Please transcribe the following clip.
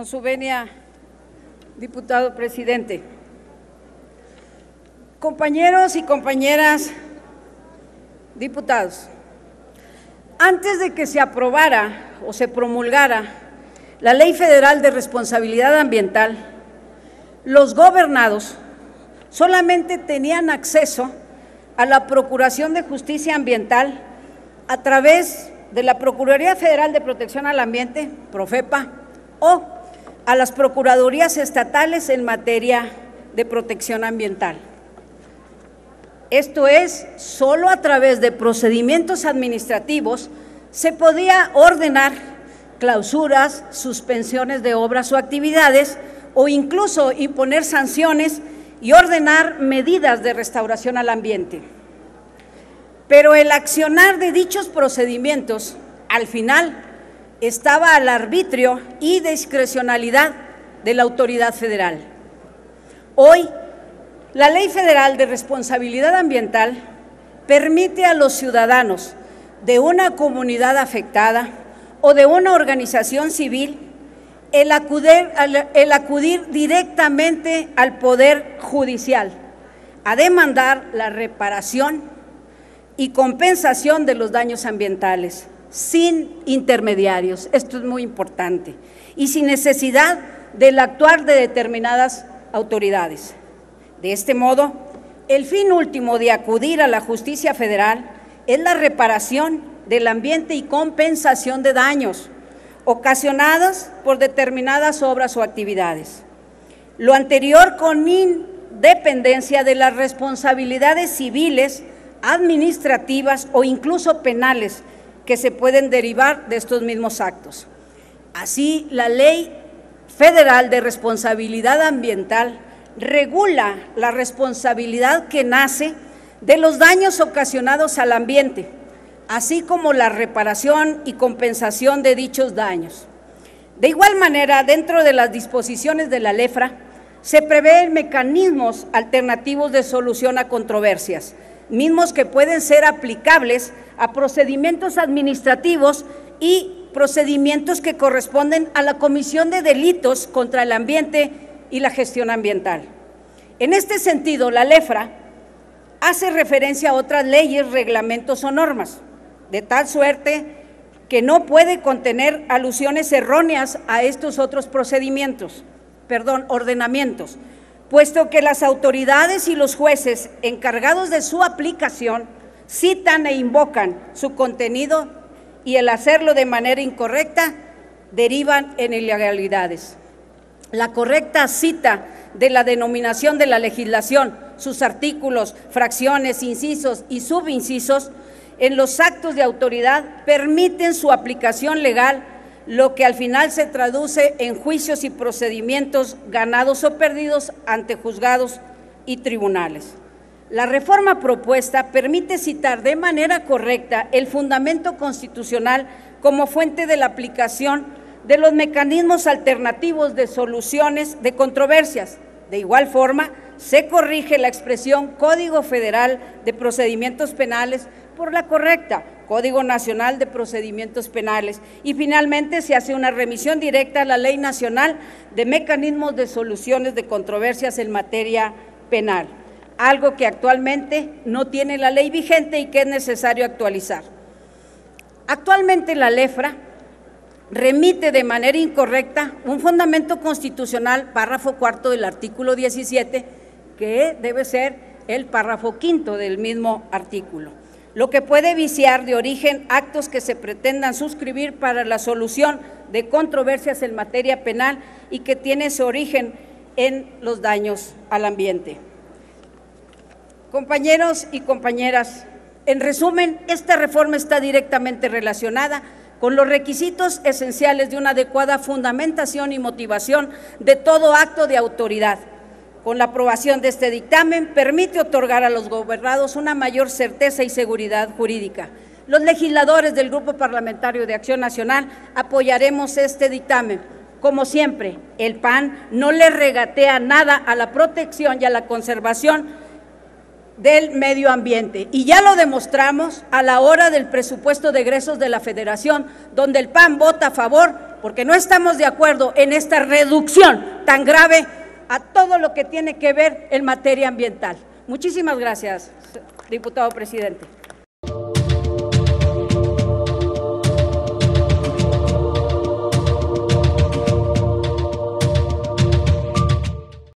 Con su venia, diputado presidente. Compañeros y compañeras diputados, antes de que se aprobara o se promulgara la Ley Federal de Responsabilidad Ambiental, los gobernados solamente tenían acceso a la Procuración de Justicia Ambiental a través de la Procuraduría Federal de Protección al Ambiente, Profepa, o a las Procuradurías Estatales en materia de protección ambiental. Esto es, solo a través de procedimientos administrativos se podía ordenar clausuras, suspensiones de obras o actividades, o incluso imponer sanciones y ordenar medidas de restauración al ambiente. Pero el accionar de dichos procedimientos, al final, estaba al arbitrio y discrecionalidad de la autoridad federal. Hoy, la Ley Federal de Responsabilidad Ambiental permite a los ciudadanos de una comunidad afectada o de una organización civil el acudir directamente al Poder Judicial a demandar la reparación y compensación de los daños ambientales, sin intermediarios, esto es muy importante, y sin necesidad del actuar de determinadas autoridades. De este modo, el fin último de acudir a la justicia federal es la reparación del ambiente y compensación de daños ocasionados por determinadas obras o actividades. Lo anterior con independencia de las responsabilidades civiles, administrativas o incluso penales que se pueden derivar de estos mismos actos. Así, la Ley Federal de Responsabilidad Ambiental regula la responsabilidad que nace de los daños ocasionados al ambiente, así como la reparación y compensación de dichos daños. De igual manera, dentro de las disposiciones de la LEFRA, se prevén mecanismos alternativos de solución a controversias, mismos que pueden ser aplicables a procedimientos administrativos y procedimientos que corresponden a la comisión de delitos contra el ambiente y la gestión ambiental. En este sentido, la LEFRA hace referencia a otras leyes, reglamentos o normas, de tal suerte que no puede contener alusiones erróneas a estos otros ordenamientos, puesto que las autoridades y los jueces encargados de su aplicación citan e invocan su contenido y el hacerlo de manera incorrecta derivan en ilegalidades. La correcta cita de la denominación de la legislación, sus artículos, fracciones, incisos y subincisos en los actos de autoridad permiten su aplicación legal, lo que al final se traduce en juicios y procedimientos ganados o perdidos ante juzgados y tribunales. La reforma propuesta permite citar de manera correcta el fundamento constitucional como fuente de la aplicación de los mecanismos alternativos de soluciones de controversias. De igual forma, se corrige la expresión Código Federal de Procedimientos Penales por la correcta Código Nacional de Procedimientos Penales y finalmente se hace una remisión directa a la Ley Nacional de Mecanismos de Soluciones de Controversias en materia penal, algo que actualmente no tiene la ley vigente y que es necesario actualizar. Actualmente la LEFRA remite de manera incorrecta un fundamento constitucional, párrafo cuarto del artículo 17, que debe ser el párrafo quinto del mismo artículo, lo que puede viciar de origen actos que se pretendan suscribir para la solución de controversias en materia penal y que tiene su origen en los daños al ambiente. Compañeros y compañeras, en resumen, esta reforma está directamente relacionada con los requisitos esenciales de una adecuada fundamentación y motivación de todo acto de autoridad. Con la aprobación de este dictamen, permite otorgar a los gobernados una mayor certeza y seguridad jurídica. Los legisladores del Grupo Parlamentario de Acción Nacional apoyaremos este dictamen. Como siempre, el PAN no le regatea nada a la protección y a la conservación del medio ambiente. Y ya lo demostramos a la hora del presupuesto de egresos de la Federación, donde el PAN vota a favor porque no estamos de acuerdo en esta reducción tan grave a todo lo que tiene que ver en materia ambiental. Muchísimas gracias, diputado presidente.